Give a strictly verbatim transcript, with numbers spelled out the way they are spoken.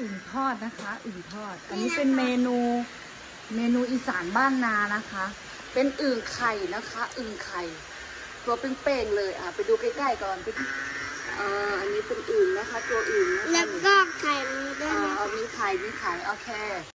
อึ่งทอดนะคะอึ่งทอดอันนี้เป็นเมนูเมนูอีสานบ้านนานะคะเป็นอึ่งไข่นะคะอึ่งไข่ตัวเป็นเป่งเลยอ่ะไปดูใกล้ๆก่อนไปอ่าอันนี้เป็นอึ่งนะคะตัวอึ่งนะคะแล้วก็ไข่มีด้วยอ่ามีไข่มีไข่โอเค